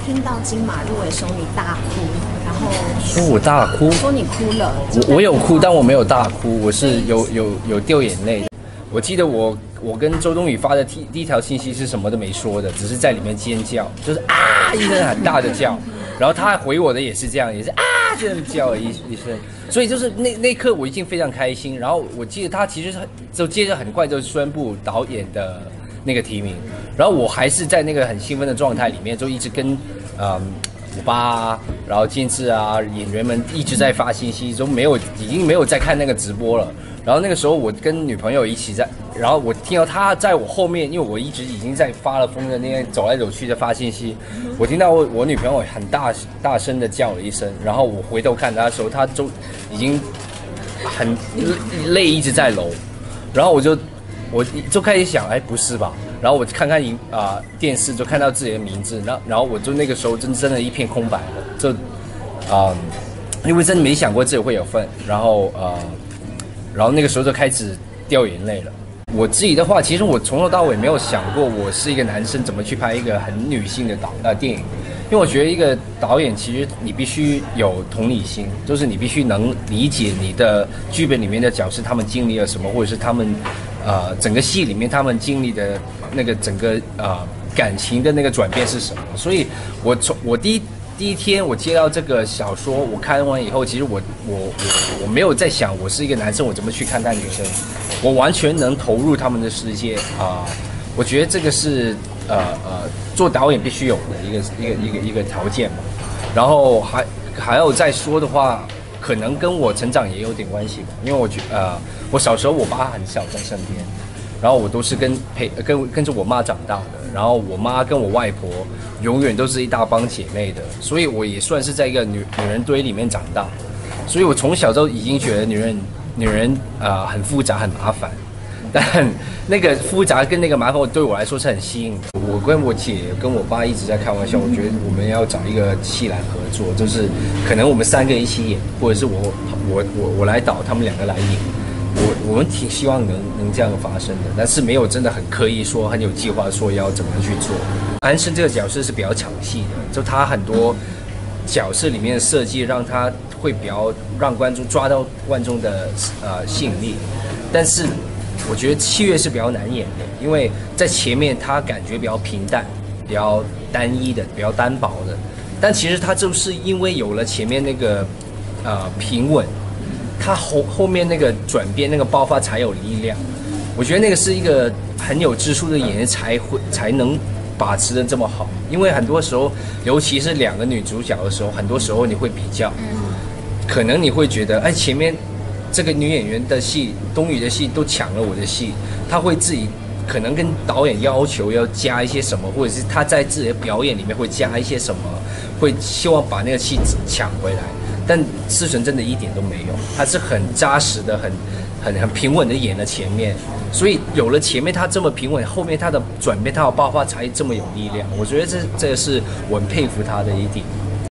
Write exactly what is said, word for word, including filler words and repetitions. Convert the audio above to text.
听到金马入围的时候你大哭，然后说我大哭， 说你哭了， 我我有哭，但我没有大哭，我是有有有掉眼泪的。我记得我我跟周冬雨发的第第一条信息是什么都没说的，只是在里面尖叫，就是啊一声很大的叫，然后他回我的也是这样，也是啊这样叫了一一声，所以就是那那一刻我已经非常开心。然后我记得他其实就接着很快就宣布导演的那个提名，然后我还是在那个很兴奋的状态里面，就一直跟嗯。我爸，然后监制啊，演员们一直在发信息，都没有，已经没有在看那个直播了。然后那个时候我跟女朋友一起在，然后我听到她在我后面，因为我一直已经在发了疯的那边走来走去的发信息，我听到我我女朋友很大大声的叫了一声，然后我回头看她的时候，她就已经很泪一直在流，然后我就我就开始想，哎，不是吧？然后我看看影啊、呃、电视，就看到自己的名字，然后然后我就那个时候真真的一片空白了，就啊、呃，因为真的没想过自己会有份，然后呃，然后那个时候就开始掉眼泪了。我自己的话，其实我从头到尾没有想过我是一个男生怎么去拍一个很女性的导呃电影，因为我觉得一个导演其实你必须有同理心，就是你必须能理解你的剧本里面的角色他们经历了什么，或者是他们呃整个戏里面他们经历的那个整个呃感情的那个转变是什么。所以我从我第一第一天我接到这个小说，我看完以后，其实我我我我没有在想我是一个男生我怎么去看待女生，我完全能投入他们的世界啊、呃！我觉得这个是呃呃做导演必须有的一个一个一个一个条件嘛。然后还还有再说的话，可能跟我成长也有点关系吧，因为我觉呃我小时候我爸很少在身边，然后我都是跟陪跟跟着我妈长大的，然后我妈跟我外婆永远都是一大帮姐妹的，所以我也算是在一个女女人堆里面长大，所以我从小就已经觉得女人女人啊、呃、很复杂很麻烦，但那个复杂跟那个麻烦对我来说是很吸引的。我跟我姐跟我爸一直在开玩笑，我觉得我们要找一个戏来合作，就是可能我们三个一起演，或者是我我我我来导，他们两个来演。我我们挺希望能能这样发生的，但是没有真的很刻意说很有计划说要怎么去做。安生这个角色是比较抢戏的，就他很多角色里面的设计让他会比较让观众抓到观众的呃吸引力，但是我觉得七月是比较难演的，因为在前面他感觉比较平淡、比较单一的、比较单薄的，但其实他就是因为有了前面那个呃平稳。他后后面那个转变、那个爆发才有力量，我觉得那个是一个很有知书的演员才会才能把持的这么好。因为很多时候，尤其是两个女主角的时候，很多时候你会比较，可能你会觉得，哎，前面这个女演员的戏，冬雨的戏都抢了我的戏，她会自己可能跟导演要求要加一些什么，或者是她在自己的表演里面会加一些什么，会希望把那个戏抢回来。但思纯真的一点都没有，他是很扎实的、很、很、很平稳的演了前面，所以有了前面他这么平稳，后面他的转变、他的爆发才这么有力量。我觉得这这是我很佩服他的一点。